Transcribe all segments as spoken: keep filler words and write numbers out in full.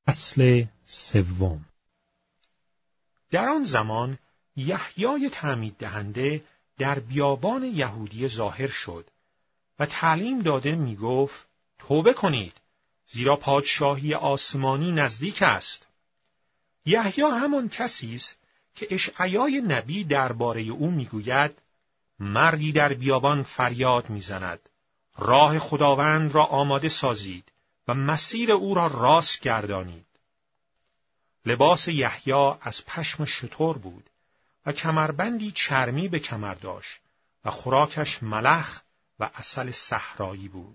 فصل سوم. در آن زمان یحیای تعمید دهنده در بیابان یهودیه ظاهر شد و تعلیم داده می گفت توبه کنید زیرا پادشاهی آسمانی نزدیک است. یحیی همان کسی است که اشعیای نبی درباره او می گوید مردی در بیابان فریاد می زند راه خداوند را آماده سازید و مسیر او را راست گردانید. لباس یحیی از پشم شتر بود و کمربندی چرمی به کمر داشت و خوراکش ملخ و عسل صحرایی بود.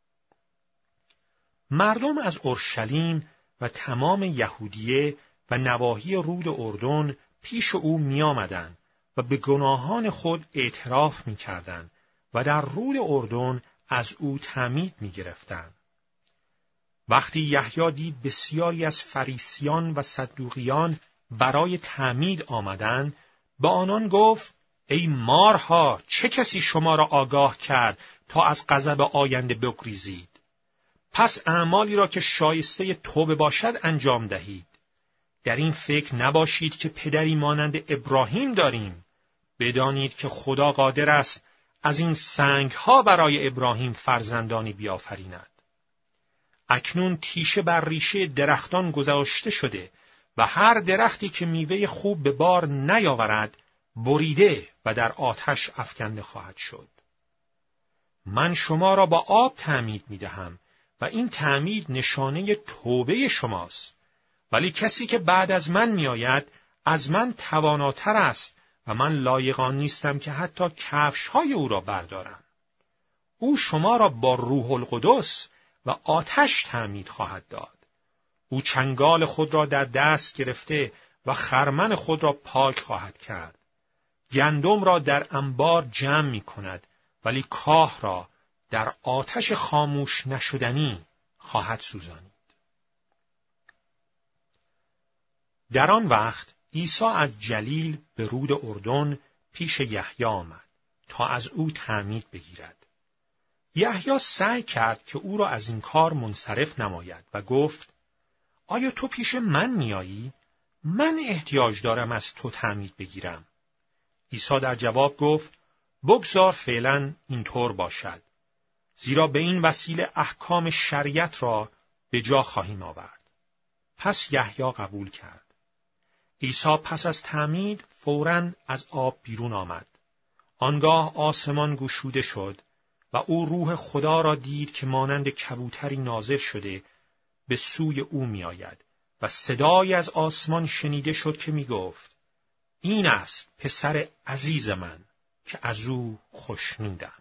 مردم از اورشلیم و تمام یهودیه و نواحی رود اردن پیش او می آمدند و به گناهان خود اعتراف می کردند و در رود اردن از او تعمید می گرفتند. وقتی یحیی دید بسیاری از فریسیان و صدوقیان برای تعمید آمدند، به آنان گفت ای مارها، چه کسی شما را آگاه کرد تا از غضب آینده بگریزید؟ پس اعمالی را که شایسته توبه باشد انجام دهید. در این فکر نباشید که پدری مانند ابراهیم داریم. بدانید که خدا قادر است از این سنگها برای ابراهیم فرزندانی بیافریند. اکنون تیشه بر ریشه درختان گذاشته شده و هر درختی که میوه خوب به بار نیاورد بریده و در آتش افکنده خواهد شد. من شما را با آب تعمید میدهم و این تعمید نشانه توبه شماست. ولی کسی که بعد از من میآید از من تواناتر است و من لایق آن نیستم که حتی کفش‌های او را بردارم. او شما را با روح القدس و آتش تعمید خواهد داد. او چنگال خود را در دست گرفته و خرمن خود را پاک خواهد کرد. گندم را در انبار جمع می کند ولی کاه را در آتش خاموش نشدنی خواهد سوزانید. در آن وقت عیسی از جلیل به رود اردن پیش یحیی آمد تا از او تعمید بگیرد. یحیی سعی کرد که او را از این کار منصرف نماید و گفت آیا تو پیش من میایی؟ من احتیاج دارم از تو تعمید بگیرم. عیسی در جواب گفت بگذار فعلا اینطور باشد، زیرا به این وسیله احکام شریعت را به جا خواهیم آورد. پس یحیی قبول کرد. عیسی پس از تعمید فوراً از آب بیرون آمد. آنگاه آسمان گشوده شد و او روح خدا را دید که مانند کبوتری نازل شده به سوی او می آید و صدایی از آسمان شنیده شد که می گفت این است پسر عزیز من که از او خوشنودم.